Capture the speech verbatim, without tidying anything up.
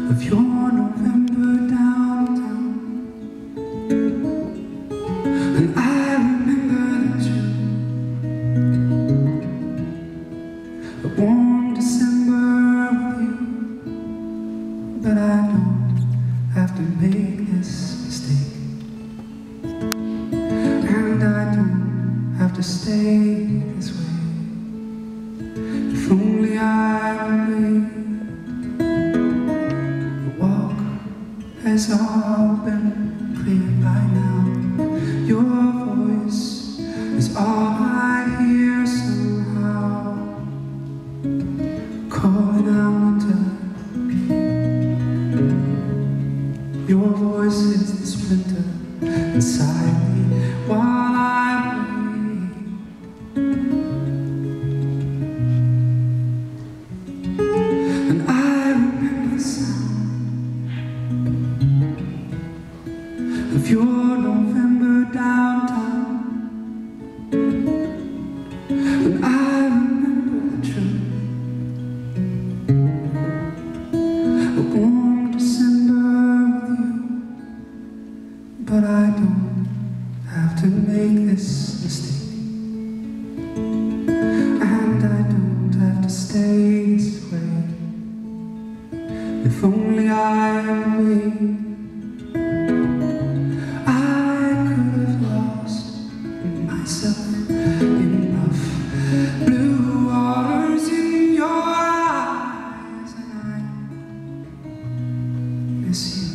of your November downtown. And I remember the June, a warm December with you. But I don't have to make this mistake, and I don't have to stay this way. If only I wait. The walk has all been cleared by now. Your voice is all I hear somehow, calling out winter. Your voice is the splinter inside me while I wait. And I remember the sound of your November downtown. And I remember the truth, a warm December with you. But I don't have to make this mistake, and I don't have to stay this way. If only I wait. I could have lost myself in rough blue waters in your eyes, and I miss you.